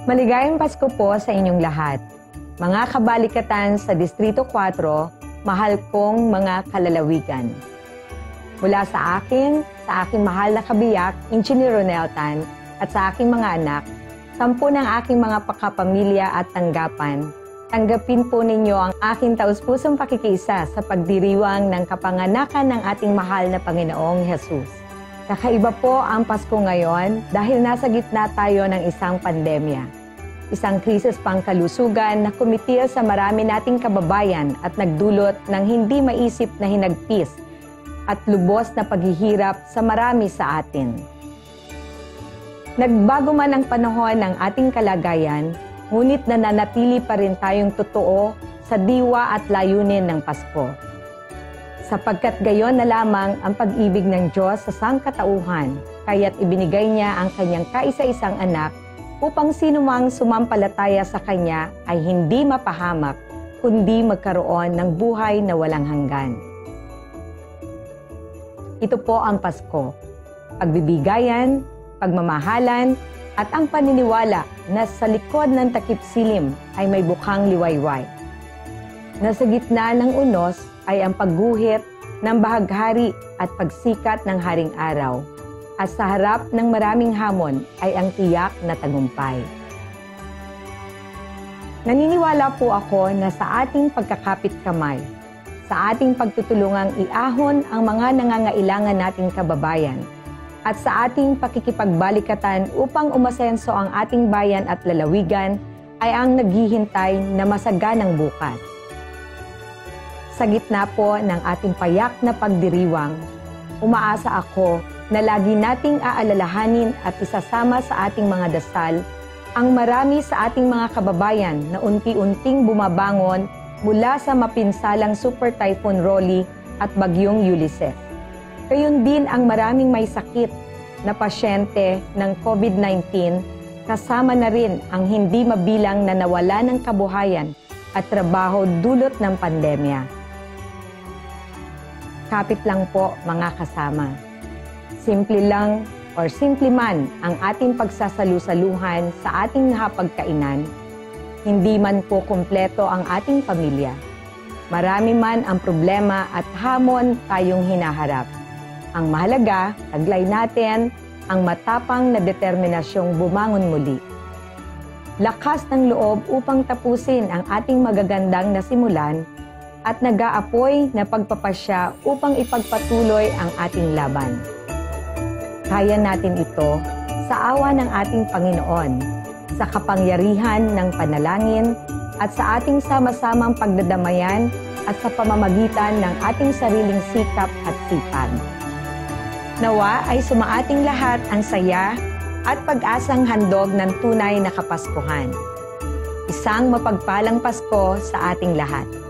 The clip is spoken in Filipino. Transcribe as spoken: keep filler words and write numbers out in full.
Maligayang Pasko po sa inyong lahat. Mga kabalikatan sa Distrito four, mahal kong mga kalalawigan. Mula sa akin, sa aking mahal na kabiyak, Engineer Ronel Tan, at sa aking mga anak, sampu ng aking mga pakapamilya at tanggapan, tanggapin po ninyo ang aking taus-pusong pakikiisa sa pagdiriwang ng kapanganakan ng ating mahal na Panginoong Hesus. Kakaiba po ang Pasko ngayon dahil nasa gitna tayo ng isang pandemya. Isang krisis pangkalusugan na kumitil sa marami nating kababayan at nagdulot ng hindi maisip na hinagpis at lubos na paghihirap sa marami sa atin. Nagbago man ang panahon ng ating kalagayan, ngunit nananatili pa rin tayong totoo sa diwa at layunin ng Pasko. Sapagkat gayon na lamang ang pag-ibig ng Diyos sa sangkatauhan, kaya't ibinigay niya ang kanyang kaisa-isang anak upang sinumang sumampalataya sa kanya ay hindi mapahamak, kundi magkaroon ng buhay na walang hanggan. Ito po ang Pasko, pagbibigayan, pagmamahalan, at ang paniniwala na sa likod ng takip silim ay may bukhang liwayway. Nasa gitna ng unos ay ang pagguhit ng bahaghari at pagsikat ng haring araw. At sa harap ng maraming hamon ay ang tiyak na tagumpay. Naniniwala po ako na sa ating pagkakapit kamay, sa ating pagtutulungang iahon ang mga nangangailangan nating kababayan, at sa ating pakikipagbalikatan upang umasenso ang ating bayan at lalawigan ay ang naghihintay na masaganang bukas. Sa gitna po ng ating payak na pagdiriwang, umaasa ako na lagi nating aalalahanin at isasama sa ating mga dasal ang marami sa ating mga kababayan na unti-unting bumabangon mula sa mapinsalang Super Typhoon Rolly at Bagyong Ulysses. Gayon din ang maraming may sakit na pasyente ng COVID nineteen, kasama na rin ang hindi mabilang na nawala ng kabuhayan at trabaho dulot ng pandemya. Kapit lang po mga kasama. Simple lang or simple man ang ating pagsasalu-saluhan sa ating hapagkainan, hindi man po kumpleto ang ating pamilya. Marami man ang problema at hamon tayong hinaharap. Ang mahalaga, taglay natin ang matapang na determinasyong bumangon muli. Lakas ng loob upang tapusin ang ating magagandang nasimulan at nag-aapoy na pagpapasya upang ipagpatuloy ang ating laban. Kaya natin ito sa awa ng ating Panginoon, sa kapangyarihan ng panalangin at sa ating sama-samang pagdadamayan at sa pamamagitan ng ating sariling sikap at sipag. Nawa ay sumaating lahat ang saya at pag-asang handog ng tunay na Kapaskuhan. Isang mapagpalang Pasko sa ating lahat.